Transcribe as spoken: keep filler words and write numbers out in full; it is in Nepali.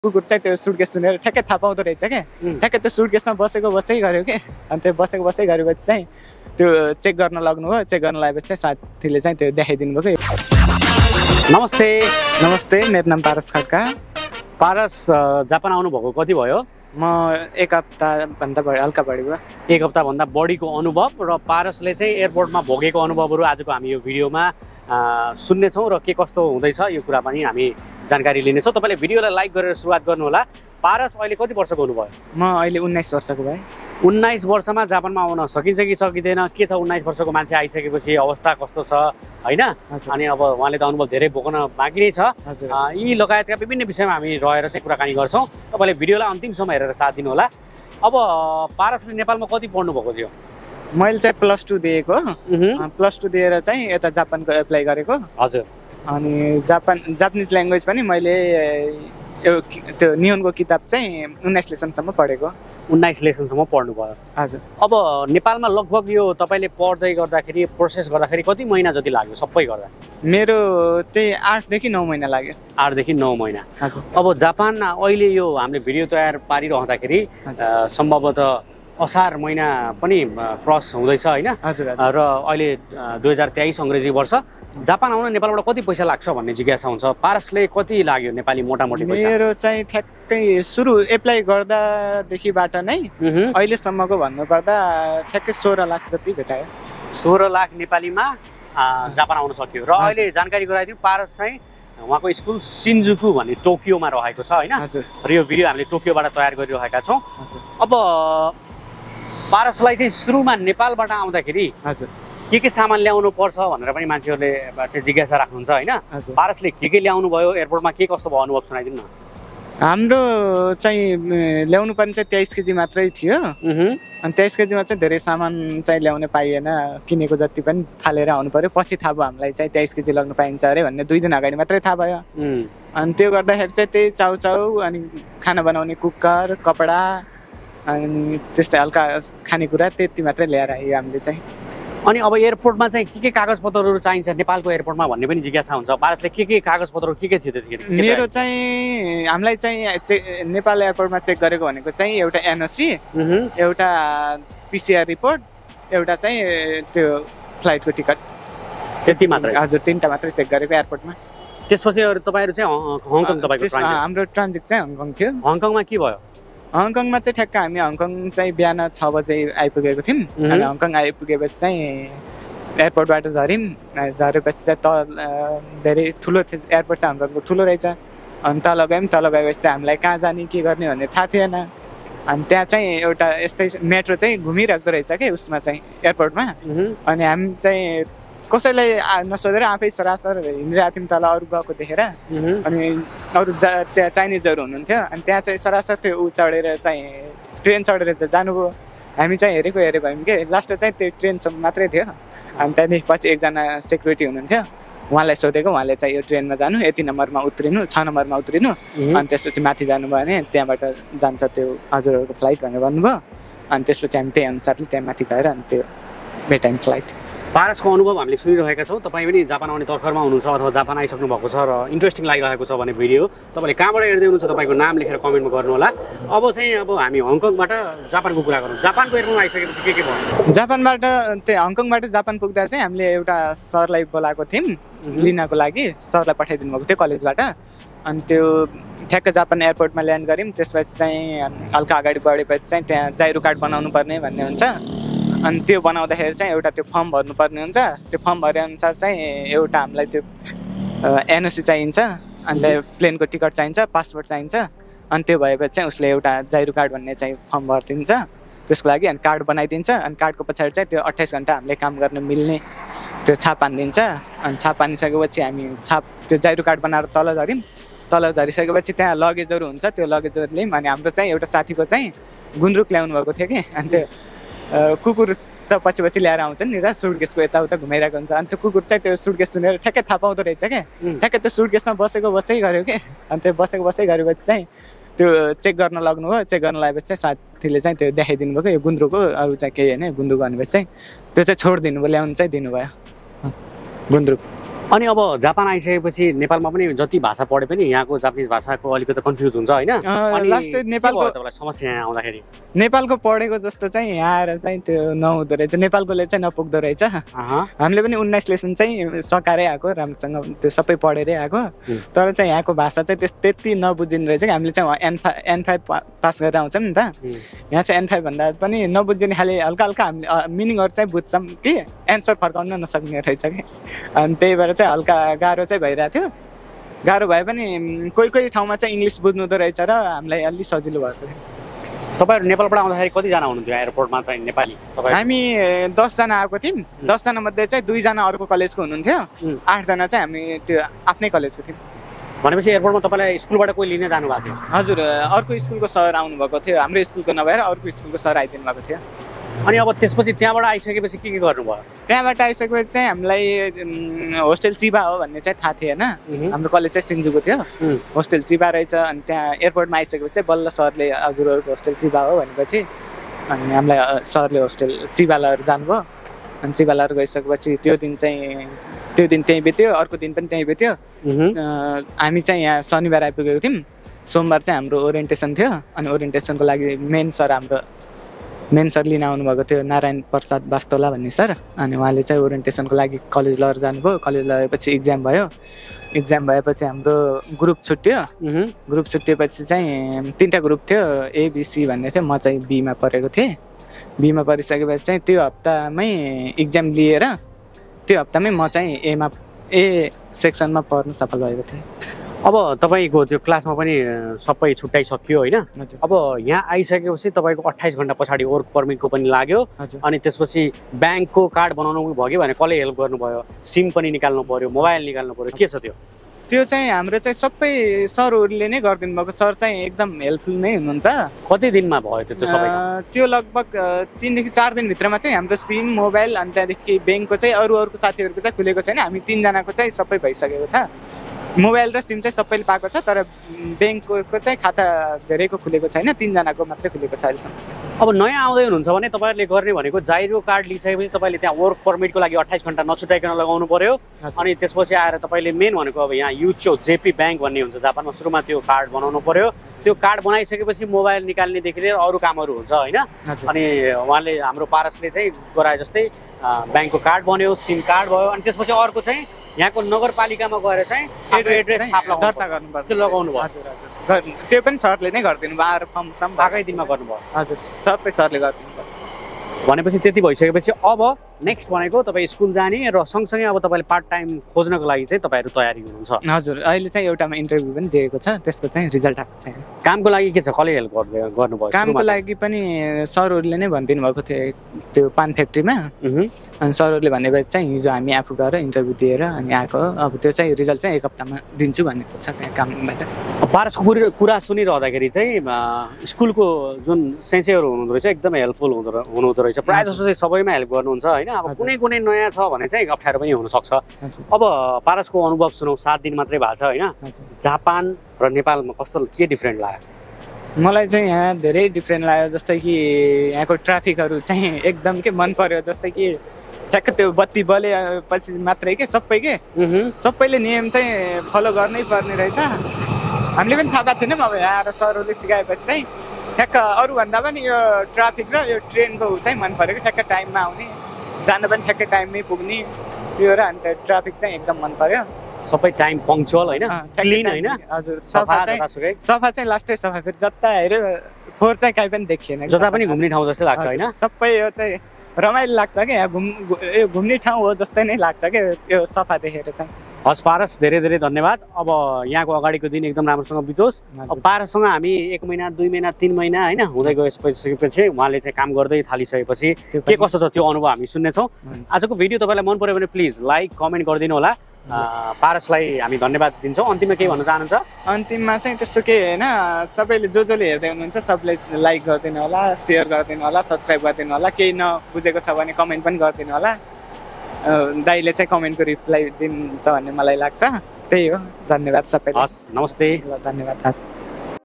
कुकुर चाहिँ त्यो सुटकेस सुनेर ठ्याक्कै थाहा पाउँदो रहेछ क्या ठ्याक्कै त्यो सुटकेसमा बसेको बसै गर्यो कि अनि त्यो बसेको बसै गरेपछि चाहिँ त्यो चेक गर्न लाग्नु भयो चेक गर्न लागेपछि चाहिँ साथीले चाहिँ त्यो देखाइदिनु भयो कि नमस्ते नमस्ते मेरो नाम पारस खड्का पारस जापान आउनुभएको कति भयो म एक हप्ताभन्दा बढी हल्का बढी भयो एक हप्ताभन्दा बढीको अनुभव र पारसले चाहिँ एयरपोर्टमा भोगेको अनुभवहरू आजको हामी यो भिडियोमा सुन्नेछौँ र के कस्तो हुँदैछ यो कुरा पनि हामी जानकारी लिनेछौँ। तपाईँले भिडियोलाई लाइक गरेर सुरुवात गर्नुहोला। पारस अहिले कति वर्षको हुनुभयो? म अहिले उन्नाइस वर्षको भएँ। उन्नाइस वर्षमा जापानमा आउन सकिन्छ कि सकिँदैन, के छ उन्नाइस वर्षको मान्छे आइसकेपछि अवस्था कस्तो छ होइन, अनि अब उहाँले त अनुभव धेरै भोग्न बाँकी नै छ। यी लगायतका विभिन्न विषयमा हामी रहेर चाहिँ कुराकानी गर्छौँ। तपाईँले भिडियोलाई अन्तिमसम्म हेरेर साथ दिनुहोला। अब पारसले नेपालमा कति पढ्नु भएको थियो? मैले चाहिँ प्लस टू दिएको, प्लस टू दिएर चाहिँ यता जापानको एप्लाई गरेको। हजुर। अनि जापान जापानिज ल्याङ्ग्वेज पनि मैले त्यो नियोनको किताब चाहिँ उन्नाइस लेसनसम्म पढेको। उन्नाइस लेसनसम्म पढ्नु भयो। हजुर। अब नेपालमा लगभग यो तपाईँले पढ्दै गर्दाखेरि प्रोसेस गर्दाखेरि कति महिना जति लाग्यो सबै गर्दा? मेरो त्यही आठदेखि नौ महिना लाग्यो। आठदेखि नौ महिना। हजुर। अब जापान अहिले यो हामीले भिडियो तयार पारिरहँदाखेरि सम्भवतः असार महिना पनि क्रस हुँदैछ होइन? हजुर। र अहिले दुई हजार तेइस अङ्ग्रेजी वर्ष। जापान आउन नेपालबाट कति पैसा लाग्छ भन्ने जिज्ञासा हुन्छ। पारसले कति लाग्यो नेपाली मोटामोटी पैसा? मेरो चाहिँ ठ्याक्कै सुरु एप्लाई गर्दादेखिबाट नै अहिलेसम्मको भन्नुपर्दा ठ्याक्कै सोह्र लाख जति भेटायो। सोह्र लाख नेपालीमा जापान आउन सक्यो। र अहिले जानकारी गराइदिउँ, पारस चाहिँ उहाँको स्कुल सिन्जुकु भन्ने टोकियोमा रहेको छ होइन? र यो भिडियो हामीले टोकियोबाट तयार गरिरहेका छौँ। अब पारसलाई चाहिँ सुरुमा नेपालबाट आउँदाखेरि हजुर के के सामान ल्याउनु पर्छ भनेर पनि मान्छेहरूले चाहिँ जिज्ञासा राख्नुहुन्छ होइन? पारसले के के ल्याउनु भयो एयरपोर्टमा, के कस्तो भयो अनुभव सुनाइदिनु न। हाम्रो चाहिँ ल्याउनु पर्ने चाहिँ तेइस केजी मात्रै थियो अनि तेइस केजीमा चाहिँ धेरै सामान चाहिँ ल्याउन पाइएन, किनेको जति पनि फालेर आउनु पर्यो। पछि थाहा भयो हामीलाई चाहिँ तेइस केजी लग्नु पाइन्छ अरे भन्ने दुई दिन अगाडि मात्रै थाहा भयो। अनि त्यो गर्दाखेरि चाहिँ त्यही चाउचाउ अनि खाना बनाउने कुकर कपडा अनि त्यस्तै हल्का खानेकुरा त्यति मात्रै ल्याएर आयो हामीले चाहिँ। अनि अब एयरपोर्टमा चाहिँ के के कागजपत्रहरू चाहिन्छ नेपालको एयरपोर्टमा भन्ने पनि जिज्ञासा हुन्छ। पारसले के के कागजपत्रहरू के के थियो त्यतिखेर? मेरो चाहिँ हामीलाई चाहिँ चेक नेपाल एयरपोर्टमा चेक गरेको भनेको चाहिँ एउटा एनओसी, एउटा पिसिआर रिपोर्ट, एउटा चाहिँ त्यो फ्लाइटको टिकट, त्यति मात्रै? हजुर, तिनवटा मात्रै चेक गरेको एयरपोर्टमा। त्यसपछि अरू तपाईँहरू चाहिँ हङकङ तपाईँको हाम्रो ट्रान्जिट चाहिँ हङकङ थियो। हङकङमा के भयो? हङकङमा चाहिँ ठ्याक्क हामी हङकङ चाहिँ बिहान छ बजे आइपुगेको थियौँ। अनि हङकङ आइपुगेपछि चाहिँ एयरपोर्टबाट झऱ्यौँ। झरेपछि चाहिँ तल धेरै ठुलो थियो एयरपोर्ट चाहिँ हङकङको ठुलो रहेछ। अनि तल गयौँ, तल गएपछि चाहिँ हामीलाई कहाँ जाने के गर्ने भन्ने थाहा थिएन। अनि त्यहाँ चाहिँ एउटा यस्तै मेट्रो चाहिँ घुमिरहेको रहेछ कि उसमा चाहिँ एयरपोर्टमा। अनि हामी चाहिँ कसैलाई नसोधेर आफै सरासर हिँडिरहेको थियौँ तल, अरू गएको देखेर। अनि अरू जा त्यहाँ चाइनिजहरू हुनुहुन्थ्यो। अनि त्यहाँ चाहिँ सरासर त्यो ऊ चढेर चाहिँ ट्रेन चढेर चाहिँ जानुभयो। हामी चाहिँ हेरेको हेरे भयौँ कि लास्ट चाहिँ त्यो ट्रेनसम्म मात्रै थियो। अनि त्यहाँदेखि पछि एकजना सेक्युरिटी हुनुहुन्थ्यो, उहाँलाई सोधेको, उहाँले चाहिँ यो ट्रेनमा जानु, यति नम्बरमा उत्रिनु, छ नम्बरमा उत्रिनु, अनि त्यसपछि माथि जानुभयो भने त्यहाँबाट जान्छ त्यो हजुरहरूको फ्लाइट भनेर भन्नुभयो। अनि त्यसपछि हामी त्यही अनुसारले त्यहाँ माथि गएर अनि त्यो भेटायौँ फ्लाइट। पारसको अनुभव हामीले सुनिरहेका छौँ। तपाईँ पनि जापान आउने तर्खरमा हुनुहुन्छ अथवा जापान आइसक्नु भएको छ र इन्ट्रेस्टिङ लागिरहेको छ भने भिडियो तपाईँले कहाँबाट हेर्दै हुनुहुन्छ तपाईँको नाम लेखेर कमेन्टमा गर्नु होला। अब चाहिँ अब हामी हङकङबाट जापानको कुरा गरौँ। जापानको एयरपोर्टमा आइसकेपछि के के भयो? जापानबाट त्यो हङकङबाट जापान पुग्दा चाहिँ हामीले एउटा सरलाई बोलाएको थियौँ लिनको लागि। सरलाई पठाइदिनु भएको थियो कलेजबाट। अनि त्यो ठ्याक्क जापान एयरपोर्टमा ल्यान्ड गऱ्यौँ। त्यसपछि चाहिँ हल्का अगाडि बढेपछि चाहिँ त्यहाँ जाइरो कार्ड बनाउनु पर्ने भन्ने हुन्छ। अनि त्यो बनाउँदाखेरि चाहिँ एउटा त्यो फर्म भर्नुपर्ने हुन्छ। त्यो फर्म भरे अनुसार चाहिँ एउटा हामीलाई त्यो एनओसी चाहिन्छ, अन्त प्लेनको टिकट चाहिन्छ, पासपोर्ट चाहिन्छ। अनि त्यो भएपछि चाहिँ उसले एउटा जाइरो कार्ड भन्ने चाहिँ फर्म भरिदिन्छ त्यसको लागि। अनि कार्ड बनाइदिन्छ। अनि कार्डको पछाडि चाहिँ त्यो अट्ठाइस घन्टा हामीले काम गर्न मिल्ने त्यो छाप हानिदिन्छ। अनि छाप हानिसकेपछि हामी छाप त्यो जाइरो कार्ड बनाएर तल झऱ्यौँ। तल झरिसकेपछि त्यहाँ लगेजहरू हुन्छ, त्यो लगेजहरू ल्यायौँ। अनि हाम्रो चाहिँ एउटा साथीको चाहिँ गुन्द्रुक ल्याउनु भएको थियो कि, अनि त्यो कुकुर त पछि पछि ल्याएर आउँछ नि त, सुटकेसको यताउता घुमाइरहेको हुन्छ। अनि त्यो कुकुर चाहिँ त्यो सुटकेस सुनेर ठ्याक्कै थाहा पाउँदो रहेछ क्या ठ्याक्कै त्यो सुटकेसमा बसेको बसै गर्यो कि। अनि त्यो बसेको बसै गरेपछि चाहिँ त्यो चेक गर्न लाग्नु भयो। चेक गर्न लागेपछि चाहिँ साथीले चाहिँ त्यो देखाइदिनु भयो कि यो गुन्द्रुक हो, अरू चाहिँ केही होइन गुन्द्रुक भनेपछि चाहिँ त्यो चाहिँ छोडिदिनु भयो, ल्याउनु चाहिँ दिनुभयो गुन्द्रुक। अनि अब जापान आइसकेपछि नेपालमा पनि जति भाषा पढे पनि यहाँको जापानिज भाषाको अलिकति कन्फ्युज हुन्छ होइन लास्ट नेपालको तपाईँलाई समस्या यहाँ आउँदाखेरि नेपालको पढेको जस्तो चाहिँ यहाँ आएर चाहिँ त्यो नहुँदो रहेछ नेपालकोले चाहिँ नपुग्दो रहेछ हामीले पनि उन्नाइस लेसन चाहिँ सकाएरै आएको राम्रोसँग त्यो सबै पढेरै आएको तर चाहिँ यहाँको भाषा चाहिँ त्यस त्यति नबुझिने रहेछ कि हामीले चाहिँ N five N five pass गरेर आउँछौँ नि त यहाँ चाहिँ एन फाइभ भन्दा पनि नबुझिने खालि हल्का हल्का हामीले मिनिङहरू चाहिँ बुझ्छौँ कि एन्सर फर्काउन नसक्ने रहेछ कि अनि त्यही भएर चाहिँ हल्का गाह्रो चाहिँ भइरहेको थियो गाह्रो भए पनि कोही कोही ठाउँमा चाहिँ इङ्ग्लिस बुझ्नुहुँदो रहेछ र हामीलाई अलिक सजिलो भएको थियो तपाईँहरू नेपालबाट आउँदाखेरि कतिजना हुनुहुन्थ्यो एयरपोर्टमा चाहिँ नेपाली हामी दसजना आएको थियौँ दसजना मध्ये चाहिँ दुईजना अर्को कलेजको हुनुहुन्थ्यो आठजना चाहिँ हामी त्यो आफ्नै कलेजको थियौँ भनेपछि एयरपोर्टमा तपाईँलाई स्कुलबाट कोही लिन जानु भएको थियो हजुर अर्को स्कुलको सर आउनुभएको थियो हाम्रो स्कुलको नभएर अर्को स्कुलको सर आइदिनु भएको थियो अनि अब त्यसपछि त्यहाँबाट आइसकेपछि के के गर्नुभयो त्यहाँबाट आइसकेपछि चाहिँ हामीलाई होस्टेल चिबा हो भन्ने चाहिँ थाहा थिएन हाम्रो कलेज चाहिँ सिन्जुको थियो होस्टेल चिबा रहेछ अनि त्यहाँ एयरपोर्टमा आइसकेपछि चाहिँ बल्ल सरले हजुरहरूको होस्टेल चिबा हो भनेपछि अनि हामीलाई सरले होस्टेल चिबा लगेर जानुभयो अनि चिबा लगेर गइसकेपछि त्यो दिन चाहिँ त्यो दिन त्यहीँ बित्यो अर्को दिन पनि त्यहीँ बित्यो हामी चाहिँ यहाँ शनिबार आइपुगेको थियौँ सोमबार चाहिँ हाम्रो ओरिएन्टेसन थियो अनि ओरिएन्टेसनको लागि मेन सर हाम्रो मेन सर लिन आउनुभएको थियो नारायण प्रसाद वास्तोला भन्ने सर अनि उहाँले चाहिँ ओरिएन्टेसनको लागि कलेज लगेर जानुभयो कलेज लगेपछि इक्जाम भयो इक्जाम भएपछि हाम्रो ग्रुप छुट्यो ग्रुप छुट्टिएपछि चाहिँ तिनवटा ग्रुप थियो एबिसी भन्ने थियो म चाहिँ बीमा परेको थिएँ बीमा परिसकेपछि चाहिँ त्यो हप्तामै इक्जाम लिएर त्यो हप्तामै म चाहिँ एमा ए सेक्सनमा पढ्न सफल भएको थिएँ अब तपाईँको त्यो क्लासमा पनि सबै छुट्याइसक्यो होइन अब यहाँ आइसकेपछि तपाईँको अट्ठाइस घन्टा पछाडि वर्क पर्मिटको पनि लाग्यो अनि त्यसपछि ब्याङ्कको कार्ड बनाउनु भयो कि भने कसले हेल्प गर्नुभयो सिम पनि निकाल्नु पर्यो मोबाइल निकाल्नु पर्यो के छ त्यो त्यो चाहिँ हाम्रो चाहिँ सबै सरहरूले नै गरिदिनु भएको सर चाहिँ एकदम हेल्पफुल नै हुनुहुन्छ कति दिनमा भयो त्यो सबै त्यो लगभग तिनदेखि चार दिनभित्रमा चाहिँ हाम्रो सिम मोबाइल अनि त्यहाँदेखि ब्याङ्कको चाहिँ अरू अरूको साथीहरूको चाहिँ खुलेको छैन हामी तिनजनाको चाहिँ सबै भइसकेको छ मोबाइल र सिम चाहिँ सबैले पाएको छ तर ब्याङ्कको चाहिँ खाता धेरैको खुलेको छैन तिनजनाको मात्रै खुलेको छ अहिलेसम्म अब नयाँ आउँदै हुनुहुन्छ भने तपाईँहरूले गर्ने भनेको जाइरो कार्ड लिइसकेपछि तपाईँले त्यहाँ वर्क पर्मिटको लागि अट्ठाइस घन्टा नछुटाइकन लगाउनु पर्यो अनि त्यसपछि आएर तपाईँले मेन भनेको अब यहाँ युचो जेपी ब्याङ्क भन्ने हुन्छ जापानमा सुरुमा त्यो कार्ड बनाउनु पर्यो त्यो कार्ड बनाइसकेपछि मोबाइल निकाल्नेदेखि लिएर अरू कामहरू हुन्छ होइन अनि उहाँले हाम्रो पारसले चाहिँ गराए जस्तै ब्याङ्कको कार्ड बन्यो सिम कार्ड भयो अनि त्यसपछि अर्को चाहिँ यहाँको नगरपालिकामा गएर चाहिँ एड्रेस छाप दर्ता गर्नुपर्छ त्यो लगाउनु भयो हजुर हजुर त्यो पनि सरले नै गरिदिनु भयो आएर फर्म सम आएकै दिनमा गर्नुभयो हजुर सबै सरले गरिदिनु भयो भनेपछि त्यति भइसकेपछि अब नेक्स्ट भनेको तपाईँ स्कुल जाने र सँगसँगै अब तपाईँले पार्ट टाइम खोज्नको लागि चाहिँ तपाईँहरू तयारी हुनुहुन्छ हजुर अहिले चाहिँ एउटामा इन्टरभ्यू पनि दिएको छ त्यसको चाहिँ रिजल्ट आएको छैन कामको लागि के छ कसले हेल्प गर्नुभयो कामको लागि पनि सरहरूले नै भनिदिनु भएको थियो त्यो पान फ्याक्ट्रीमा अनि सरहरूले भनेपछि चाहिँ हिजो हामी आफू गएर इन्टरभ्यू दिएर अनि आएको अब त्यो चाहिँ रिजल्ट चाहिँ एक हप्तामा दिन्छु भनेको छ त्यहाँ कामबाट पारसको कुरा सुनिरहँदाखेरि चाहिँ स्कुलको जुन सेन्सेहरू हुनुहुँदो रहेछ एकदमै हेल्पफुल हुँदो हुनुहुँदो रहेछ प्रायः जस्तो चाहिँ सबैमा हेल्प गर्नुहुन्छ होइन अब कुनै कुनै नयाँ छ भने चाहिँ अप्ठ्यारो पनि हुनसक्छ अब पारसको अनुभव सुनौ सात दिन मात्रै भएको छ होइन जापान र नेपालमा कस्तो के डिफ्रेन्ट लाग्यो मलाई चाहिँ यहाँ धेरै डिफ्रेन्ट लाग्यो जस्तै कि यहाँको ट्राफिकहरू चाहिँ एकदम के मन पर्यो जस्तै कि ठ्याक्क त्यो बत्ती बलेपछि मात्रै के सबै के सबैले नियम चाहिँ फलो गर्नै पर्ने रहेछ हामीले पनि थाहा पाएको थिएनौँ अब यहाँ आएर सरहरूले सिकाएपछि चाहिँ ठ्याक्क अरूभन्दा पनि यो ट्राफिक र यो ट्रेनको चाहिँ मन पऱ्यो कि ठ्याक्क टाइममा आउने जान पनि ठ्याक्कै टाइममै पुग्ने त्यो र अन्त ट्राफिक चाहिँ एकदम मन पर्यो सबै टाइम पङ्क्चुअल होइन क्लिन होइन हजुर सफा चाहिँ सफा चाहिँ लास्टै सफा फेरि जता हेऱ्यो फोहोर चाहिँ कहीँ पनि देखिएन जता पनि घुम्ने ठाउँ जस्तै लाग्छ होइन सबै यो चाहिँ रमाइलो लाग्छ क्या यहाँ घुम यो घुम्ने ठाउँ हो जस्तै नै लाग्छ क्या यो सफा देखेर चाहिँ हस् पारस धेरै धेरै धन्यवाद अब यहाँको अगाडिको दिन एकदम राम्रोसँग बितोस् अब पारससँग हामी एक महिना दुई महिना तिन महिना होइन हुँदै गइसकेपछि उहाँले चाहिँ काम गर्दै थालिसकेपछि के कस्तो छ त्यो अनुभव हामी सुन्नेछौँ आजको भिडियो तपाईँलाई मन पर्यो भने प्लिज लाइक कमेन्ट गरिदिनु होला पारसलाई हामी धन्यवाद दिन्छौँ अन्तिममा केही भन्न चाहनुहुन्छ अन्तिममा चाहिँ त्यस्तो केही होइन सबैले जो जसले हेर्दै हुनुहुन्छ सबले लाइक गरिदिनु होला सेयर गरिदिनु होला सब्सक्राइब गरिदिनु होला केही नबुझेको छ भने कमेन्ट पनि गरिदिनु होला दाइले चाहिँ कमेन्टको रिप्लाई दिन्छ भन्ने मलाई लाग्छ त्यही हो धन्यवाद सबैलाई हस् नमस्ते धन्यवाद हस्